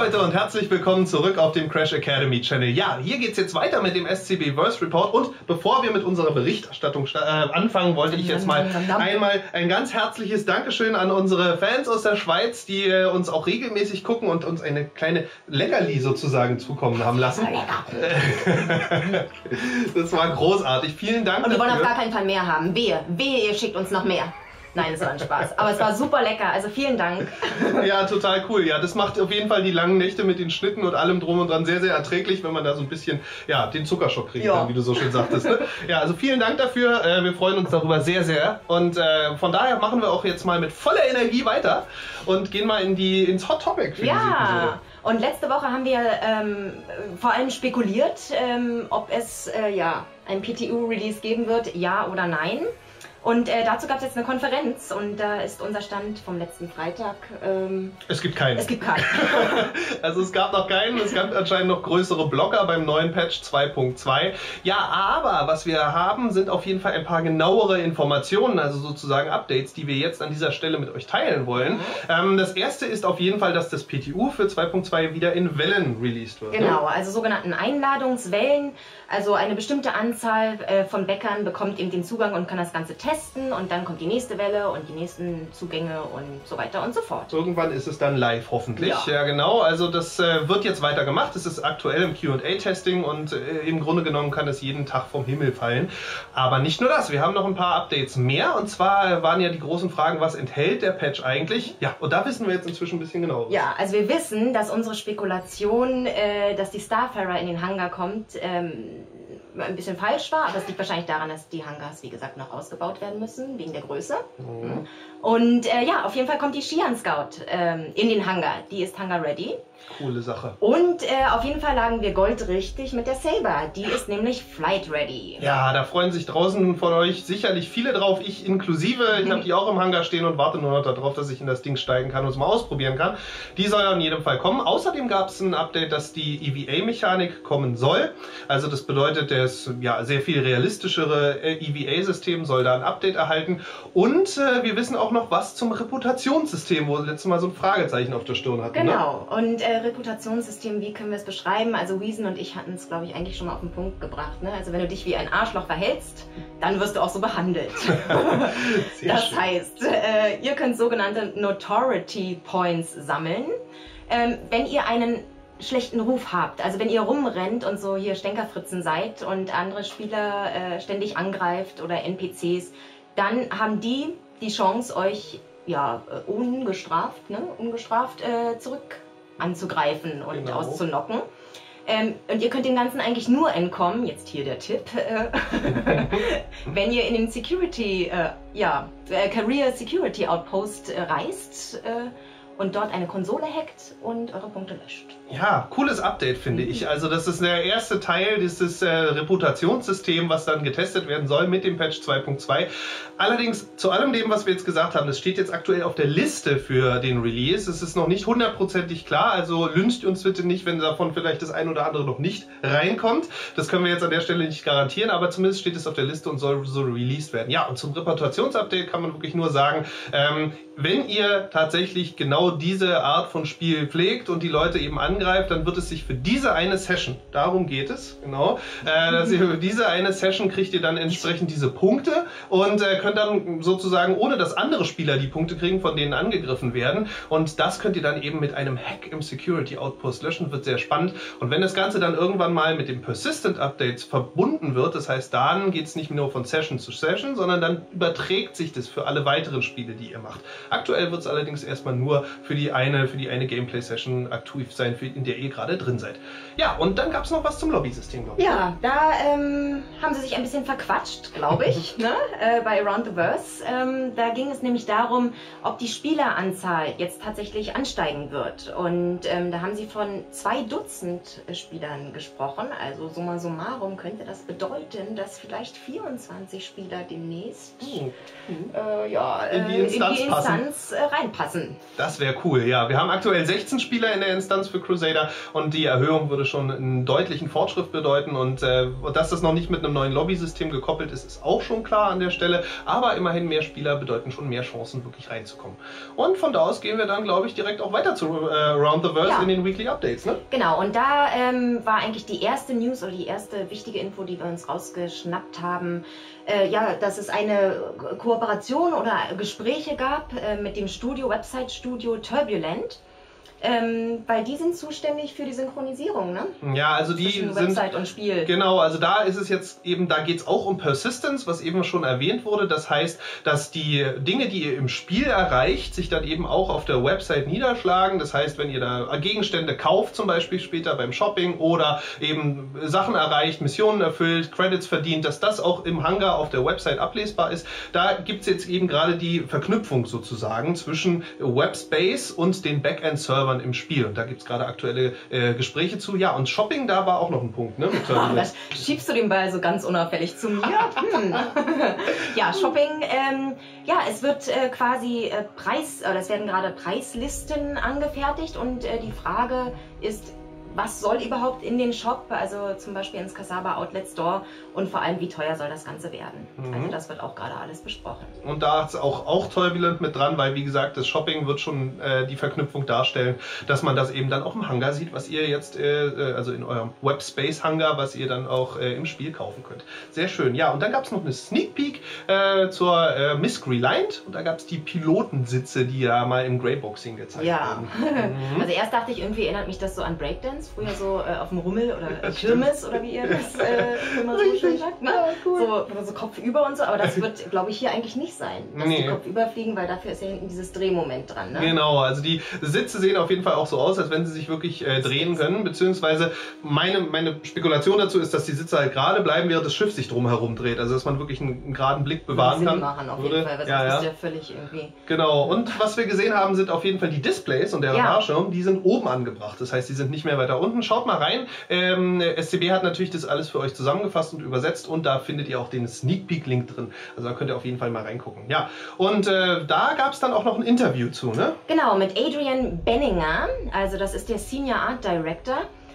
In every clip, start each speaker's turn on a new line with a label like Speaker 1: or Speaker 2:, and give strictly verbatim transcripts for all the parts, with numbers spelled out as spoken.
Speaker 1: Leute und herzlich willkommen zurück auf dem Crash Academy Channel. Ja, hier geht es jetzt weiter mit dem S C B Verse Report und bevor wir mit unserer Berichterstattung äh, anfangen, wollte ich jetzt mal einmal ein ganz herzliches Dankeschön an unsere Fans aus der Schweiz, die äh, uns auch regelmäßig gucken und uns eine kleine Leckerli sozusagen zukommen haben lassen. Das war großartig. Vielen Dank.
Speaker 2: Und wir wollen auf gar keinen Fall mehr haben. Wehe, wehe, ihr schickt uns noch mehr. Nein, es war ein Spaß. Aber es war super lecker, also vielen Dank.
Speaker 1: Ja, total cool. Ja, das macht auf jeden Fall die langen Nächte mit den Schnitten und allem drum und dran sehr, sehr erträglich, wenn man da so ein bisschen, ja, den Zuckerschock kriegt, ja, wie du so schön sagtest. Ne? Ja, also vielen Dank dafür. Wir freuen uns darüber sehr, sehr. Und äh, von daher machen wir auch jetzt mal mit voller Energie weiter und gehen mal in die, ins Hot Topic für
Speaker 2: ja.
Speaker 1: diese Episode.
Speaker 2: Und letzte Woche haben wir ähm, vor allem spekuliert, ähm, ob es äh, ja, ein P T U-Release geben wird, ja oder nein. Und äh, dazu gab es jetzt eine Konferenz und da ist unser Stand vom letzten Freitag. Ähm,
Speaker 1: es gibt keinen.
Speaker 2: Es gibt keinen.
Speaker 1: Also es gab noch keinen, es gab anscheinend noch größere Blocker beim neuen Patch zwei Punkt zwei. Ja, aber was wir haben, sind auf jeden Fall ein paar genauere Informationen, also sozusagen Updates, die wir jetzt an dieser Stelle mit euch teilen wollen. Mhm. Ähm, das erste ist auf jeden Fall, dass das P T U für zwei Punkt zwei wieder in Wellen released wird.
Speaker 2: Genau, also sogenannten Einladungswellen. Also eine bestimmte Anzahl äh, von Bäckern bekommt eben den Zugang und kann das Ganze testen und dann kommt die nächste Welle und die nächsten Zugänge und so weiter und so fort.
Speaker 1: Irgendwann ist es dann live, hoffentlich. Ja, ja genau. Also das äh, wird jetzt weiter gemacht. Es ist aktuell im Q und A-Testing und äh, im Grunde genommen kann es jeden Tag vom Himmel fallen. Aber nicht nur das, wir haben noch ein paar Updates mehr. Und zwar waren ja die großen Fragen, was enthält der Patch eigentlich? Ja, und da wissen wir jetzt inzwischen ein bisschen genauer.
Speaker 2: Ja, also wir wissen, dass unsere Spekulation, äh, dass die Starfarer in den Hangar kommt, ähm, ein bisschen falsch war, aber es liegt wahrscheinlich daran, dass die Hangars, wie gesagt, noch ausgebaut werden müssen, wegen der Größe. Mhm. Und äh, ja, auf jeden Fall kommt die Xi'an Scout ähm, in den Hangar. Die ist Hangar ready.
Speaker 1: Coole Sache.
Speaker 2: Und äh, auf jeden Fall lagen wir goldrichtig mit der Saber. Die ist nämlich flight ready.
Speaker 1: Ja, da freuen sich draußen von euch sicherlich viele drauf, ich inklusive. Ich mhm. habe die auch im Hangar stehen und warte nur noch darauf, dass ich in das Ding steigen kann und es mal ausprobieren kann. Die soll ja in jedem Fall kommen. Außerdem gab es ein Update, dass die E V A-Mechanik kommen soll. Also das bedeutet, das ja, sehr viel realistischere E V A-System soll da ein Update erhalten. Und äh, wir wissen auch noch was zum Reputationssystem, wo wir letztes Mal so ein Fragezeichen auf der Stirn hatten.
Speaker 2: Genau.
Speaker 1: Ne?
Speaker 2: Und äh, Reputationssystem, wie können wir es beschreiben? Also Weezon und ich hatten es, glaube ich, eigentlich schon mal auf den Punkt gebracht. Ne? Also wenn du dich wie ein Arschloch verhältst, dann wirst du auch so behandelt. Das schön. heißt, äh, ihr könnt sogenannte Notoriety Points sammeln. Ähm, wenn ihr einen schlechten Ruf habt, also wenn ihr rumrennt und so hier Stänkerfritzen seid und andere Spieler äh, ständig angreift oder N P Cs, dann haben die die Chance, euch ja ungestraft, ne, ungestraft äh, zurück anzugreifen und genau. auszunocken. Ähm, und ihr könnt dem Ganzen eigentlich nur entkommen, jetzt hier der Tipp, äh, wenn ihr in den Security, äh, ja, äh, Career Security Outpost äh, reist äh, und dort eine Konsole hackt und eure Punkte löscht.
Speaker 1: Ja, cooles Update, finde mhm. ich. Also das ist der erste Teil dieses äh, Reputationssystems, was dann getestet werden soll mit dem Patch zwei Punkt zwei. Allerdings, zu allem dem, was wir jetzt gesagt haben, das steht jetzt aktuell auf der Liste für den Release. Es ist noch nicht hundertprozentig klar, also lyncht uns bitte nicht, wenn davon vielleicht das ein oder andere noch nicht reinkommt. Das können wir jetzt an der Stelle nicht garantieren, aber zumindest steht es auf der Liste und soll so released werden. Ja, und zum Reputationsupdate kann man wirklich nur sagen, ähm, wenn ihr tatsächlich genau diese Art von Spiel pflegt und die Leute eben angreift, dann wird es sich für diese eine Session, darum geht es, genau, äh, dass ihr für diese eine Session kriegt ihr dann entsprechend diese Punkte und äh, könnt dann sozusagen, ohne dass andere Spieler die Punkte kriegen, von denen angegriffen werden, und das könnt ihr dann eben mit einem Hack im Security Outpost löschen, wird sehr spannend. Und wenn das Ganze dann irgendwann mal mit den Persistent Updates verbunden wird, das heißt, dann geht es nicht nur von Session zu Session, sondern dann überträgt sich das für alle weiteren Spiele, die ihr macht. Aktuell wird es allerdings erstmal nur für die eine, für die eine Gameplay-Session aktiv sein, für, in der ihr gerade drin seid. Ja, und dann gab es noch was zum Lobby-System, glaube ich.
Speaker 2: Ja, da ähm, haben sie sich ein bisschen verquatscht, glaube ich, ne? äh, bei Around the Verse. Ähm, da ging es nämlich darum, ob die Spieleranzahl jetzt tatsächlich ansteigen wird. Und ähm, da haben sie von zwei Dutzend Spielern gesprochen. Also summa summarum könnte das bedeuten, dass vielleicht vierundzwanzig Spieler demnächst
Speaker 1: mhm.
Speaker 2: äh, ja,
Speaker 1: in die Instanz,
Speaker 2: in die Instanz äh, reinpassen.
Speaker 1: Das Das wäre cool, ja. Wir haben aktuell sechzehn Spieler in der Instanz für Crusader und die Erhöhung würde schon einen deutlichen Fortschritt bedeuten und äh, dass das noch nicht mit einem neuen Lobby-System gekoppelt ist, ist auch schon klar an der Stelle, aber immerhin mehr Spieler bedeuten schon mehr Chancen, wirklich reinzukommen. Und von da aus gehen wir dann, glaube ich, direkt auch weiter zu äh, Around the Verse ja. in den Weekly Updates, ne?
Speaker 2: Genau, und da ähm, war eigentlich die erste News oder die erste wichtige Info, die wir uns rausgeschnappt haben, äh, ja, dass es eine Kooperation oder Gespräche gab äh, mit dem Studio, Website-Studio Turbulent. Ähm, weil die sind zuständig für die Synchronisierung, ne?
Speaker 1: Ja, also die
Speaker 2: zwischen
Speaker 1: sind,
Speaker 2: Website und Spiel.
Speaker 1: Genau, also da ist es jetzt eben, da geht es auch um Persistence, was eben schon erwähnt wurde. Das heißt, dass die Dinge, die ihr im Spiel erreicht, sich dann eben auch auf der Website niederschlagen. Das heißt, wenn ihr da Gegenstände kauft, zum Beispiel später beim Shopping oder eben Sachen erreicht, Missionen erfüllt, Credits verdient, dass das auch im Hangar auf der Website ablesbar ist. Da gibt es jetzt eben gerade die Verknüpfung sozusagen zwischen Webspace und den Backend-Servern im Spiel. Und da gibt es gerade aktuelle äh, Gespräche zu. Ja, und Shopping, da war auch noch ein Punkt, ne? Mit
Speaker 2: oh, das schiebst du den Ball so ganz unauffällig zu mir? Hm. Ja, Shopping, ähm, ja, es wird äh, quasi äh, Preis, oder es werden gerade Preislisten angefertigt und äh, die Frage ist, was soll überhaupt in den Shop, also zum Beispiel ins Kasaba Outlet Store und vor allem, wie teuer soll das Ganze werden? Mhm. Also das wird auch gerade alles besprochen.
Speaker 1: Und da ist auch, auch Turbulent mit dran, weil wie gesagt, das Shopping wird schon äh, die Verknüpfung darstellen, dass man das eben dann auch im Hangar sieht, was ihr jetzt, äh, also in eurem Webspace Hangar, was ihr dann auch äh, im Spiel kaufen könnt. Sehr schön. Ja, und dann gab es noch eine Sneak Peek äh, zur äh, Miss Reliant und da gab es die Pilotensitze, die ja mal im Greyboxing gezeigt
Speaker 2: ja.
Speaker 1: wurden.
Speaker 2: Mhm. Also erst dachte ich, irgendwie erinnert mich das so an Breakdance. Früher so äh, auf dem Rummel oder Kirmes oder wie ihr das äh, immer so schön sagt. Ne? Ja, cool. So, so kopfüber und so, aber das wird, glaube ich, hier eigentlich nicht sein, dass nee. die kopfüber fliegen, weil dafür ist ja hinten dieses Drehmoment dran. Ne?
Speaker 1: Genau, also die Sitze sehen auf jeden Fall auch so aus, als wenn sie sich wirklich äh, drehen können, beziehungsweise meine, meine Spekulation dazu ist, dass die Sitze halt gerade bleiben, während das Schiff sich drumherum dreht, also dass man wirklich einen, einen geraden Blick bewahren kann.
Speaker 2: Machen, auf jeden Fall, weil
Speaker 1: ja,
Speaker 2: sonst
Speaker 1: ja.
Speaker 2: ist ja völlig irgendwie...
Speaker 1: Genau, und was wir gesehen haben, sind auf jeden Fall die Displays und der
Speaker 2: ja.
Speaker 1: Radarschirm, die sind oben angebracht, das heißt, die sind nicht mehr weiter unten. Schaut mal rein. Ähm, S C B hat natürlich das alles für euch zusammengefasst und übersetzt und da findet ihr auch den Sneak Peek Link drin. Also da könnt ihr auf jeden Fall mal reingucken. Ja, und äh, da gab es dann auch noch ein Interview zu, ne?
Speaker 2: Genau, mit Adrian Benninger, also das ist der Senior Art Director.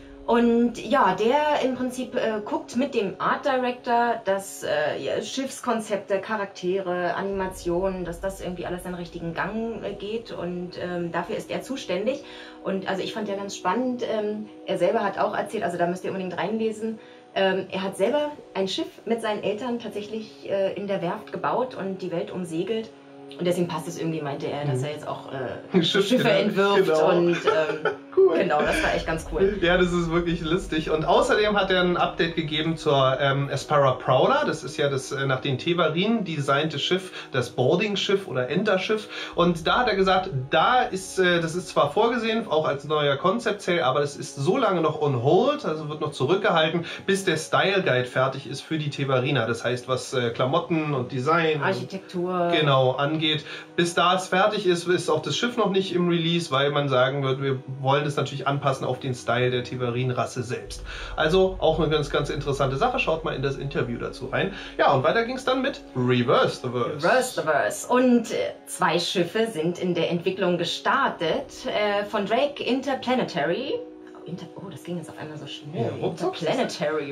Speaker 2: Und ja, der im Prinzip äh, guckt mit dem Art Director, dass äh, ja, Schiffskonzepte, Charaktere, Animationen, dass das irgendwie alles in den richtigen Gang äh, geht und ähm, dafür ist er zuständig. Und also ich fand ja ganz spannend, ähm, er selber hat auch erzählt, also da müsst ihr unbedingt reinlesen, ähm, er hat selber ein Schiff mit seinen Eltern tatsächlich äh, in der Werft gebaut und die Welt umsegelt. Und deswegen passt es irgendwie, meinte er, dass er jetzt auch äh,
Speaker 1: Schiff,
Speaker 2: Schiffe
Speaker 1: genau,
Speaker 2: entwirft
Speaker 1: genau.
Speaker 2: und ähm, cool. Genau, das war echt ganz cool.
Speaker 1: Ja, das ist wirklich lustig. Und außerdem hat er ein Update gegeben zur ähm, Aspara Prowler. Das ist ja das äh, nach den Tevarin designte Schiff, das Boarding-Schiff oder Enter-Schiff. Und da hat er gesagt, da ist, äh, das ist zwar vorgesehen, auch als neuer Concept-Sale, aber es ist so lange noch on hold, also wird noch zurückgehalten, bis der Style Guide fertig ist für die Tevariner. Das heißt, was äh, Klamotten und Design,
Speaker 2: Architektur,
Speaker 1: und, genau, angeht. Bis da es fertig ist, ist auch das Schiff noch nicht im Release, weil man sagen wird, wir wollen es natürlich anpassen auf den Style der Tevarin-Rasse selbst. Also auch eine ganz, ganz interessante Sache. Schaut mal in das Interview dazu rein. Ja, und weiter ging es dann mit Reverse the Verse.
Speaker 2: Reverse the Verse. Und äh, zwei Schiffe sind in der Entwicklung gestartet. Äh, von Drake Interplanetary. Inter oh, das ging jetzt auf einmal so schnell. Ja, Interplanetary.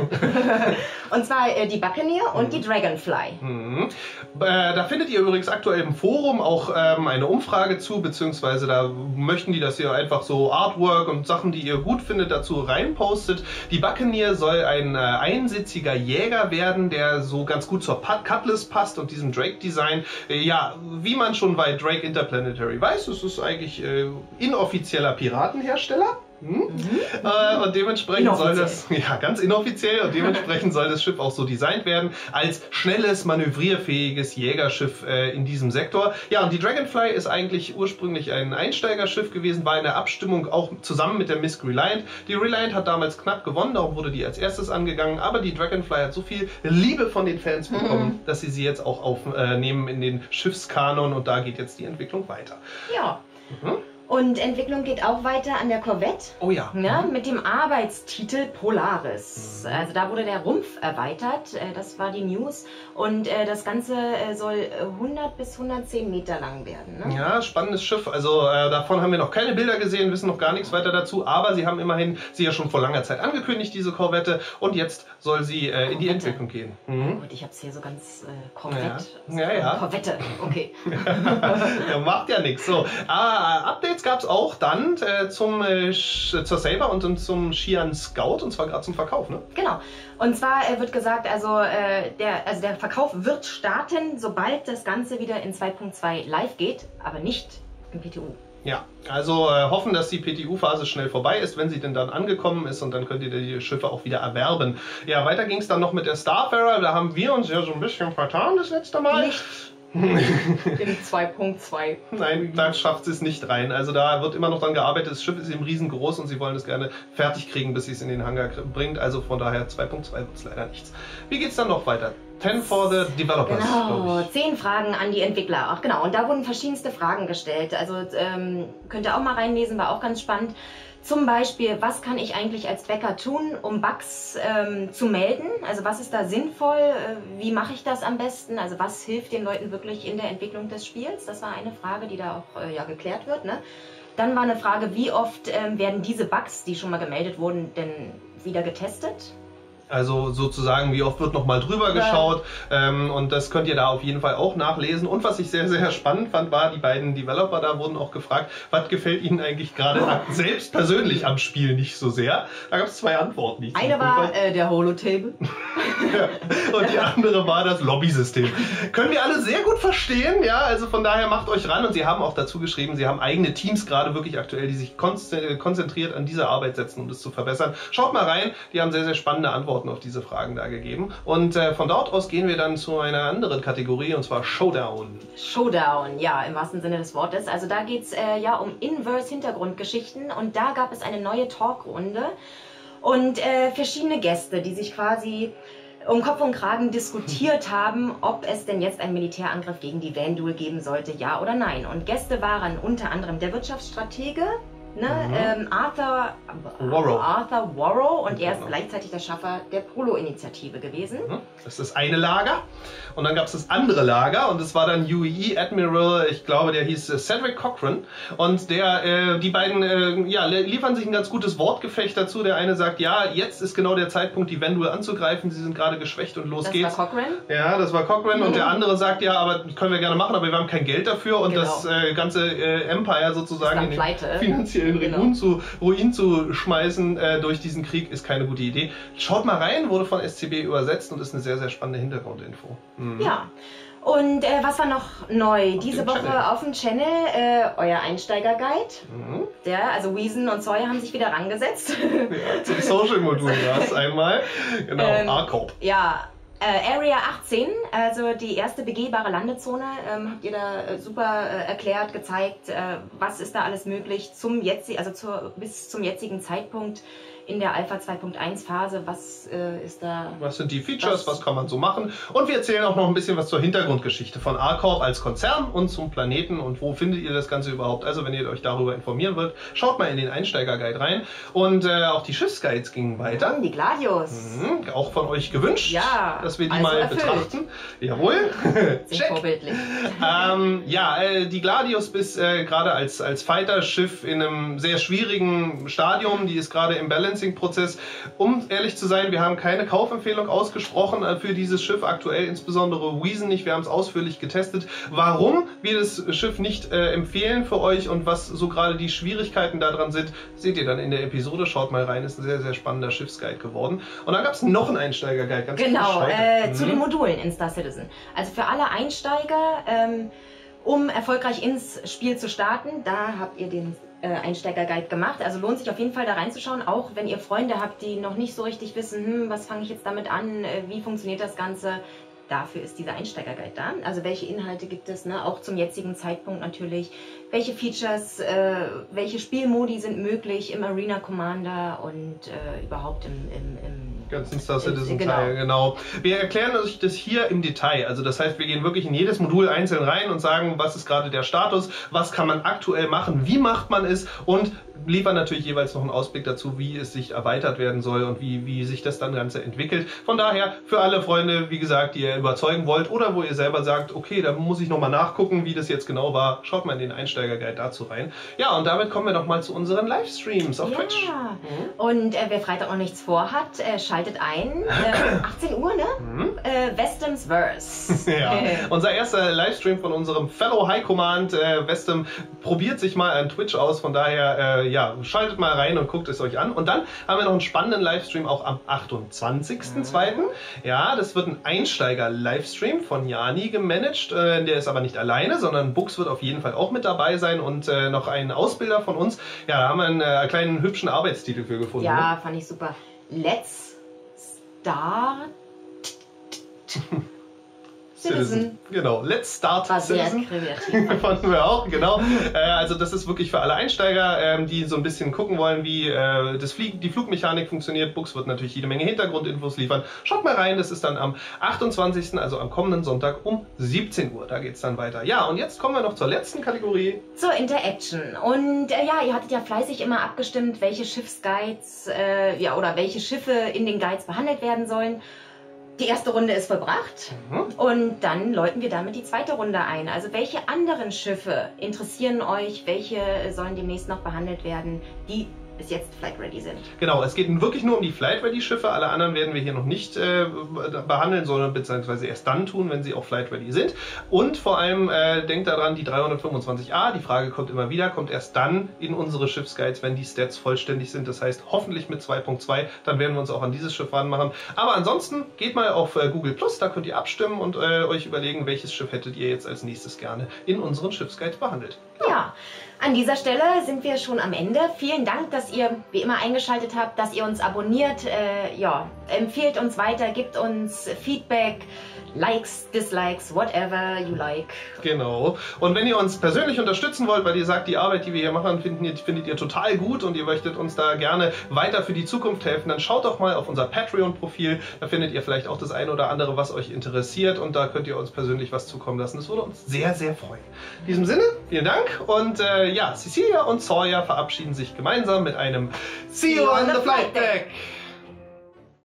Speaker 2: Und zwar äh, die Buccaneer und mhm. die Dragonfly.
Speaker 1: Mhm. Äh, da findet ihr übrigens aktuell im Forum auch ähm, eine Umfrage zu, beziehungsweise da möchten die, dass ihr einfach so Artwork und Sachen, die ihr gut findet, dazu reinpostet. Die Buccaneer soll ein äh, einsitziger Jäger werden, der so ganz gut zur Cutlass passt und diesem Drake-Design. Äh, ja, wie man schon bei Drake Interplanetary weiß, es ist eigentlich äh, inoffizieller Piratenhersteller. Hm? Mhm. Äh, und dementsprechend soll das, ja, ganz inoffiziell, und dementsprechend soll das Schiff auch so designt werden, als schnelles, manövrierfähiges Jägerschiff äh, in diesem Sektor. Ja, und die Dragonfly ist eigentlich ursprünglich ein Einsteigerschiff gewesen, war in der Abstimmung auch zusammen mit der Miss Reliant. Die Reliant hat damals knapp gewonnen, darum wurde die als erstes angegangen, aber die Dragonfly hat so viel Liebe von den Fans bekommen, mhm. dass sie sie jetzt auch aufnehmen äh, in den Schiffskanon und da geht jetzt die Entwicklung weiter.
Speaker 2: Ja. Mhm. Und Entwicklung geht auch weiter an der Corvette.
Speaker 1: Oh ja.
Speaker 2: Ne, mit dem Arbeitstitel Polaris. Mhm. Also da wurde der Rumpf erweitert. Das war die News. Und das Ganze soll hundert bis hundertzehn Meter lang werden. Ne?
Speaker 1: Ja, spannendes Schiff. Also äh, davon haben wir noch keine Bilder gesehen, wissen noch gar nichts weiter dazu. Aber sie haben immerhin sie ja schon vor langer Zeit angekündigt, diese Corvette. Und jetzt soll sie äh, in die Entwicklung gehen.
Speaker 2: Mhm. Gut, ich habe es hier so ganz äh, Corvette.
Speaker 1: Ja, ja. ja.
Speaker 2: Corvette, okay.
Speaker 1: Ja, macht ja nichts. So, ah, Updates gab es auch dann äh, zum, äh, zur Saber und, und zum Xi'an Scout, und zwar gerade zum Verkauf, ne?
Speaker 2: Genau. Und zwar äh, wird gesagt, also, äh, der, also der Verkauf wird starten, sobald das Ganze wieder in zwei Punkt zwei live geht, aber nicht im P T U.
Speaker 1: Ja, also äh, hoffen, dass die P T U-Phase schnell vorbei ist, wenn sie denn dann angekommen ist, und dann könnt ihr die Schiffe auch wieder erwerben. Ja, weiter ging es dann noch mit der Starfarer, da haben wir uns ja so ein bisschen vertan das letzte Mal.
Speaker 2: Nicht. In zwei Punkt zwei.
Speaker 1: Nein, da schafft es nicht rein. Also da wird immer noch dran gearbeitet. Das Schiff ist eben riesengroß und sie wollen es gerne fertig kriegen, bis sie es in den Hangar bringt. Also von daher zwei Punkt zwei wird es leider nichts. Wie geht es dann noch weiter? ten for the Developers.
Speaker 2: Genau, zehn Fragen an die Entwickler. Ach genau, und da wurden verschiedenste Fragen gestellt. Also ähm, könnt ihr auch mal reinlesen, war auch ganz spannend. Zum Beispiel, was kann ich eigentlich als Bäcker tun, um Bugs ähm, zu melden? Also was ist da sinnvoll? Äh, wie mache ich das am besten? Also was hilft den Leuten wirklich in der Entwicklung des Spiels? Das war eine Frage, die da auch äh, ja, geklärt wird. Ne? Dann war eine Frage, wie oft ähm, werden diese Bugs, die schon mal gemeldet wurden, denn wieder getestet?
Speaker 1: Also sozusagen, wie oft wird nochmal drüber geschaut, ja. ähm, und das könnt ihr da auf jeden Fall auch nachlesen. Und was ich sehr, sehr spannend fand, war, die beiden Developer da wurden auch gefragt, was gefällt ihnen eigentlich gerade selbst persönlich am Spiel nicht so sehr. Da gab es zwei Antworten. Die
Speaker 2: Eine war äh, der Holotable.
Speaker 1: Ja. Und die andere war das Lobby-System. Können wir alle sehr gut verstehen, ja, also von daher macht euch ran. Und sie haben auch dazu geschrieben, sie haben eigene Teams gerade wirklich aktuell, die sich konzentriert an diese Arbeit setzen, um das zu verbessern. Schaut mal rein, die haben sehr, sehr spannende Antworten auf diese Fragen da gegeben. Und äh, von dort aus gehen wir dann zu einer anderen Kategorie, und zwar Showdown.
Speaker 2: Showdown, ja, im wahrsten Sinne des Wortes. Also da geht es äh, ja um Inverse-Hintergrundgeschichten, und da gab es eine neue Talkrunde und äh, verschiedene Gäste, die sich quasi um Kopf und Kragen diskutiert haben, ob es denn jetzt einen Militärangriff gegen die Vanduul geben sollte, ja oder nein. Und Gäste waren unter anderem der Wirtschaftsstratege, Ne, mhm. ähm, Arthur Warrow. Arthur Warrow, und er ist gleichzeitig der Schaffer der Polo-Initiative gewesen.
Speaker 1: Das ist das eine Lager. Und dann gab es das andere Lager, und das war dann U E E Admiral, ich glaube, der hieß äh, Cedric Cochran. Und der, äh, die beiden äh, ja, liefern sich ein ganz gutes Wortgefecht dazu. Der eine sagt, ja, jetzt ist genau der Zeitpunkt, die Vanduul anzugreifen. Sie sind gerade geschwächt und los
Speaker 2: das
Speaker 1: geht's.
Speaker 2: Das war Cochran?
Speaker 1: Ja, das war Cochran. Mhm. Und der andere sagt, ja, aber können wir gerne machen, aber wir haben kein Geld dafür. Und genau. das äh, ganze äh, Empire sozusagen in den finanziellen Ruin genau. zu, Ruin zu schmeißen äh, durch diesen Krieg ist keine gute Idee. Schaut mal rein, wurde von S C B übersetzt und ist eine sehr, sehr spannende Hintergrundinfo. Mhm.
Speaker 2: Ja. Und äh, was war noch neu? Auf Diese Woche Channel. auf dem Channel, äh, euer Einsteiger-Guide. Mhm. Der, also Wiesen und Sawyer haben sich wieder rangesetzt.
Speaker 1: Ja, zum Social-Modul war es einmal. Genau, ähm, A-Corp.
Speaker 2: Ja, äh, Area achtzehn, also die erste begehbare Landezone, ähm, habt ihr da äh, super äh, erklärt, gezeigt, äh, was ist da alles möglich zum jetzigen, also zur, bis zum jetzigen Zeitpunkt in der Alpha zwei Punkt eins Phase, was äh, ist da...
Speaker 1: Was sind die Features, was, was kann man so machen? Und wir erzählen auch noch ein bisschen was zur Hintergrundgeschichte von A-Corp als Konzern und zum Planeten und wo findet ihr das Ganze überhaupt. Also wenn ihr euch darüber informieren wollt, schaut mal in den Einsteiger-Guide rein. Und äh, auch die Schiffsguides gingen weiter.
Speaker 2: Und die Gladius.
Speaker 1: Mhm, auch von euch gewünscht,
Speaker 2: ja,
Speaker 1: dass wir die
Speaker 2: also
Speaker 1: mal
Speaker 2: erfüllt.
Speaker 1: betrachten. Jawohl.
Speaker 2: Sehr vorbildlich.
Speaker 1: ähm, ja, äh, die Gladius ist äh, gerade als, als Fighter-Schiff in einem sehr schwierigen Stadium. Die ist gerade im Balance Prozess. Um ehrlich zu sein, wir haben keine Kaufempfehlung ausgesprochen für dieses Schiff, aktuell insbesondere Wiesen nicht. Wir haben es ausführlich getestet. Warum wir das Schiff nicht äh, empfehlen für euch und was so gerade die Schwierigkeiten daran sind, seht ihr dann in der Episode. Schaut mal rein, ist ein sehr, sehr spannender Schiffsguide geworden. Und dann gab es noch einen Einsteiger-Guide. Ganz
Speaker 2: genau, äh, mhm. zu den Modulen in Star Citizen. Also für alle Einsteiger, ähm, um erfolgreich ins Spiel zu starten, da habt ihr den Einsteiger-Guide gemacht. Also lohnt sich auf jeden Fall da reinzuschauen, auch wenn ihr Freunde habt, die noch nicht so richtig wissen, hm, was fange ich jetzt damit an, wie funktioniert das Ganze. dafür ist dieser Einsteiger-Guide da. Also welche Inhalte gibt es, ne? Auch zum jetzigen Zeitpunkt natürlich. Welche Features, äh, welche Spielmodi sind möglich im Arena Commander und äh, überhaupt im, im, im
Speaker 1: ganzen Star Citizen
Speaker 2: genau.
Speaker 1: Teil, genau. Wir erklären euch das hier im Detail. Also das heißt, wir gehen wirklich in jedes Modul einzeln rein und sagen, was ist gerade der Status, was kann man aktuell machen, wie macht man es und liefern natürlich jeweils noch einen Ausblick dazu, wie es sich erweitert werden soll und wie, wie sich das dann Ganze entwickelt. Von daher, für alle Freunde, wie gesagt, die ihr überzeugen wollt oder wo ihr selber sagt, okay, da muss ich nochmal nachgucken, wie das jetzt genau war, schaut mal in den Einsteiger-Guide dazu rein. Ja, und damit kommen wir nochmal zu unseren Livestreams auf
Speaker 2: ja.
Speaker 1: Twitch.
Speaker 2: Mhm. Und äh, wer Freitag noch nichts vorhat, äh, schaltet ein. Äh, achtzehn Uhr, ne? Mhm. Äh, Westams Verse.
Speaker 1: Ja, unser erster Livestream von unserem Fellow High Command. Äh, Westam probiert sich mal an Twitch aus, von daher, äh, ja, schaltet mal rein und guckt es euch an. Und dann haben wir noch einen spannenden Livestream auch am achtundzwanzigsten zweiten Mhm. Ja, das wird ein Einsteiger-Livestream von Jani gemanagt. Äh, der ist aber nicht alleine, sondern Bux wird auf jeden Fall auch mit dabei sein und äh, noch ein Ausbilder von uns. Ja, da haben wir einen äh, kleinen hübschen Arbeitstitel für gefunden.
Speaker 2: Ja,
Speaker 1: ne?
Speaker 2: fand ich super. Let's Start Citizen.
Speaker 1: Genau, Let's Start
Speaker 2: War sehr
Speaker 1: Citizen.
Speaker 2: kreativ.
Speaker 1: Fanden wir auch, genau. Äh, also das ist wirklich für alle Einsteiger, ähm, die so ein bisschen gucken wollen, wie äh, das Flieg die Flugmechanik funktioniert. Bux wird natürlich jede Menge Hintergrundinfos liefern. Schaut mal rein, das ist dann am achtundzwanzigsten, also am kommenden Sonntag um siebzehn Uhr. Da geht es dann weiter. Ja, und jetzt kommen wir noch zur letzten Kategorie.
Speaker 2: Zur Interaction. Und äh, ja, ihr hattet ja fleißig immer abgestimmt, welche Schiffsguides äh, ja, oder welche Schiffe in den Guides behandelt werden sollen. Die erste Runde ist vollbracht mhm. und dann läuten wir damit die zweite Runde ein. Also welche anderen Schiffe interessieren euch, welche sollen demnächst noch behandelt werden, die bis jetzt Flight Ready sind.
Speaker 1: Genau, es geht wirklich nur um die Flight Ready Schiffe, alle anderen werden wir hier noch nicht äh, behandeln, sondern beziehungsweise erst dann tun, wenn sie auch Flight Ready sind. Und vor allem äh, denkt daran, die dreihundertfünfundzwanzig A, die Frage kommt immer wieder, kommt erst dann in unsere Schiffsguides, wenn die Stats vollständig sind, das heißt hoffentlich mit zwei Punkt zwei, dann werden wir uns auch an dieses Schiff ranmachen. Aber ansonsten geht mal auf äh, Google Plus, da könnt ihr abstimmen und äh, euch überlegen, welches Schiff hättet ihr jetzt als nächstes gerne in unseren Schiffsguides behandelt.
Speaker 2: Ja. ja. An dieser Stelle sind wir schon am Ende. Vielen Dank, dass ihr wie immer eingeschaltet habt, dass ihr uns abonniert. Äh, ja, empfehlt uns weiter, gebt uns Feedback, Likes, Dislikes, whatever you like.
Speaker 1: Genau. Und wenn ihr uns persönlich unterstützen wollt, weil ihr sagt, die Arbeit, die wir hier machen, findet ihr, findet ihr total gut und ihr möchtet uns da gerne weiter für die Zukunft helfen, dann schaut doch mal auf unser Patreon-Profil. Da findet ihr vielleicht auch das eine oder andere, was euch interessiert und da könnt ihr uns persönlich was zukommen lassen. Das würde uns sehr, sehr freuen. In diesem Sinne, vielen Dank und äh, ja, Cecilia und Sawyer verabschieden sich gemeinsam mit einem See you on the flight deck!